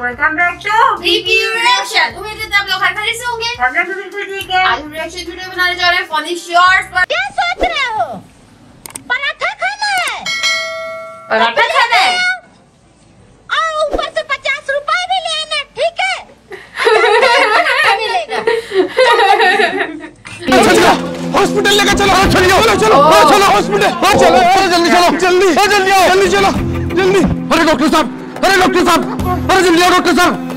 Welcome back to review reaction. उम्मीद है आप लोग खैरियत से होंगे। हम लोग भी बिल्कुल ठीक है। आज हम रिएक्शन वीडियो बनाने जा रहे हैं फनी शॉर्ट्स पर। क्या सोच रहे हो? पराठा खाना है? पराठा खाना है और ऊपर से 50 रुपए भी ले आना, ठीक है? मिलेगा। हॉस्पिटल लेकर चलो, चलो चलो हॉस्पिटल, चलो जल्दी चलो, जल्दी चलो जल्दी। अरे डॉक्टर साहब, अरे जल्दी आओ डॉक्टर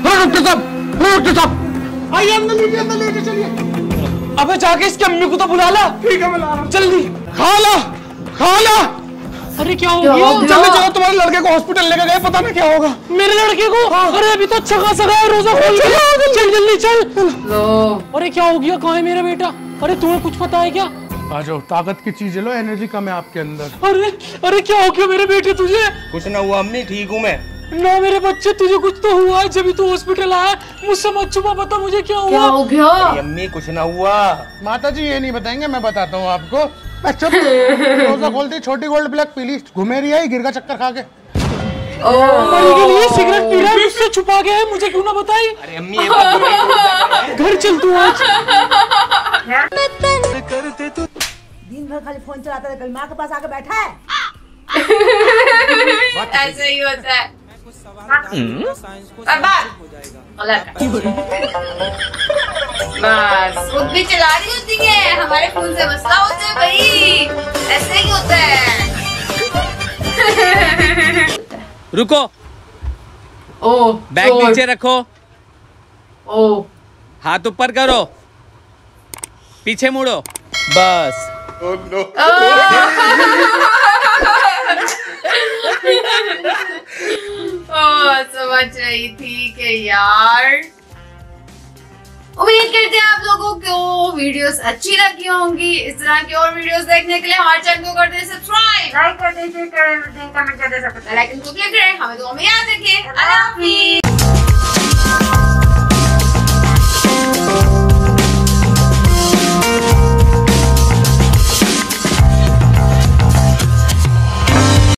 साहब, आइए अंदर लेके चलिए। अबे जाके इसकी अम्मी को तो बुला ला। ठीक है मैं ला रहा हूँ, जल्दी। खाला अरे क्या हो गया? जल्दी चलो, तुम्हारे लड़के को हॉस्पिटल लेकर गए, पता नहीं क्या होगा। मेरे लड़के को? अरे अभी तो अच्छा खासा गया, रोजा खोल के। चल जल्दी चल। अरे क्या हो गया? कहाँ है मेरा बेटा? अरे तुम्हें कुछ पता है क्या? आ जाओ, ताकत की चीज लो, एनर्जी कम है आपके अंदर। अरे क्या हो गया मेरे बेटे तुझे? कुछ ना हुआ अम्मी, ठीक हूँ मैं। ना मेरे बच्चे, तुझे कुछ तो हुआ है, जब तू हॉस्पिटल आया। मुझसे मत छुपा, बता मुझे क्या हुआ? क्या हो गया? अम्मी कुछ ना हुआ। माता जी ये नहीं बताएंगे, मैं बताता हूँ आपको। अच्छा रोजा खोलती, छोटी गोल्ड ब्लैक पीली, घूमे रही है, गिर का चक्कर खा के। के लिए सिगरेट पी रहा है, मुझसे छुपा गया है, मुझे क्यों ना बताई? अरे अम्मी ये बात घर चल तू आज। दिन भर खाली फोन चलाता है, कल माँ के पास आके बैठा है। ऐसे ही होता है। बस खुद भी चला रही होती है, हमारे फोन से मसला होता है भाई, ऐसे ही होता है। रुको, ओ बैग नीचे रखो, ओ हाथ ऊपर करो, पीछे मुड़ो, बस। समझ रही थी कि यार। उम्मीद करते हैं आप लोगों को वीडियोस अच्छी लगी होंगी। इस तरह की और वीडियोस देखने के लिए हमारे चैनल को कर दें सब्सक्राइब, लाइक कर दीजिए, कमेंट कर दीजिए, बेल आइकन को क्लिक करें। हमें दुआ में याद रखें। अल्लाह हाफिज़।